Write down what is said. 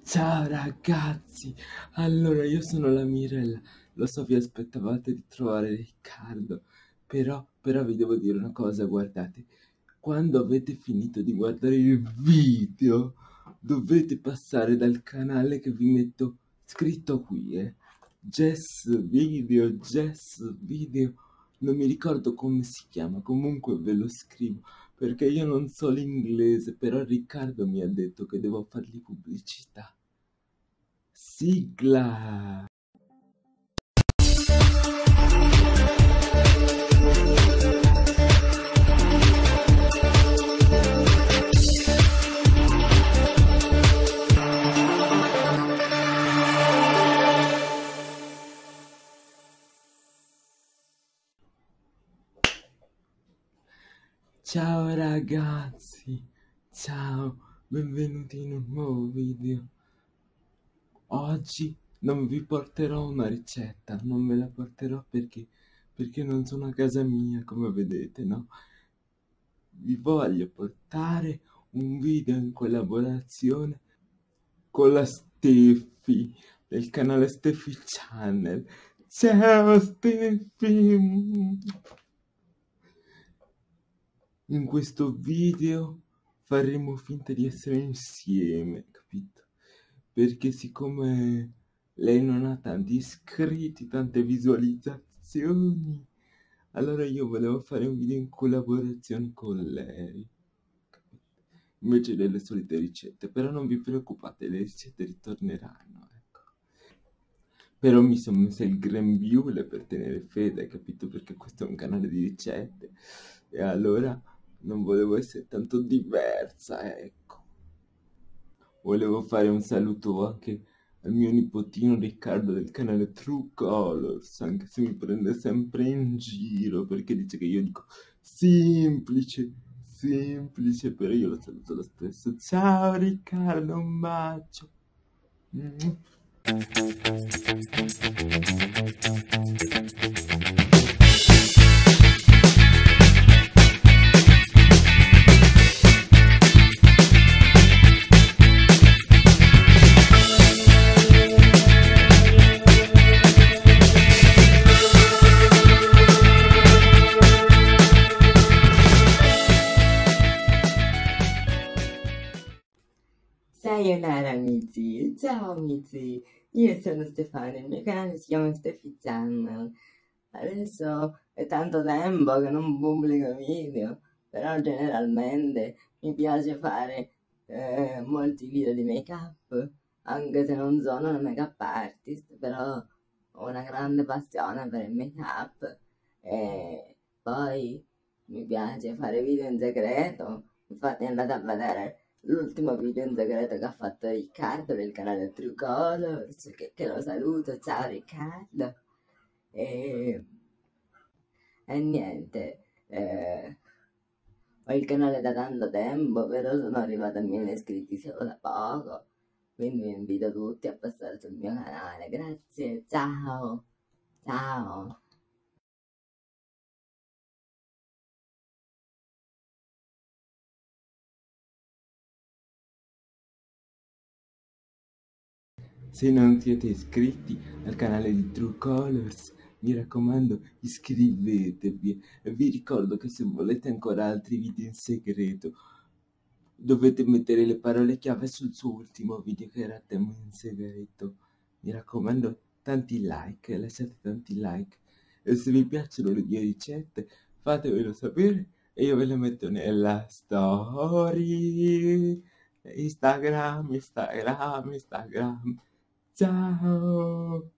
Ciao ragazzi, allora io sono la Mirella, lo so vi aspettavate di trovare Riccardo, però vi devo dire una cosa, guardate, quando avete finito di guardare il video dovete passare dal canale che vi metto scritto qui, Jess Video, non mi ricordo come si chiama, comunque ve lo scrivo perché io non so l'inglese, però Riccardo mi ha detto che devo fargli pubblicità. Sigla! Ciao ragazzi, ciao, benvenuti in un nuovo video. Oggi non vi porterò una ricetta, non ve la porterò perché non sono a casa mia, come vedete, no? Vi voglio portare un video in collaborazione con la Steffi del canale Steffi Channel. Ciao Steffi! In questo video faremo finta di essere insieme, capito? Perché siccome lei non ha tanti iscritti, tante visualizzazioni, allora io volevo fare un video in collaborazione con lei, capito? Invece delle solite ricette, però non vi preoccupate, le ricette ritorneranno, ecco. Però mi sono messa il grembiule per tenere fede, capito? Perché questo è un canale di ricette e allora non volevo essere tanto diversa, ecco. Volevo fare un saluto anche al mio nipotino Riccardo del canale True Colors, anche se mi prende sempre in giro perché dice che io dico semplice, però io lo saluto lo stesso. Ciao Riccardo, un bacio. Sayonara amici, ciao amici, io sono Stefania, il mio canale si chiama Steffi Channel. Adesso è tanto tempo che non pubblico video, però generalmente mi piace fare molti video di make up, anche se non sono una make up artist, però ho una grande passione per il make up e poi mi piace fare video in segreto, infatti andate a vedere l'ultimo video in segreto che ha fatto Riccardo del canale True Colors, che lo saluto, ciao Riccardo. E niente, ho il canale da tanto tempo, però sono arrivata a 1000 iscritti solo da poco, quindi vi invito tutti a passare sul mio canale, grazie, ciao, ciao. Se non siete iscritti al canale di True Colors, mi raccomando iscrivetevi e vi ricordo che se volete ancora altri video in segreto dovete mettere le parole chiave sul suo ultimo video che era tema in segreto. Mi raccomando tanti like, lasciate tanti like e se vi piacciono le mie ricette fatemelo sapere e io ve le metto nella story. Instagram. Ciao!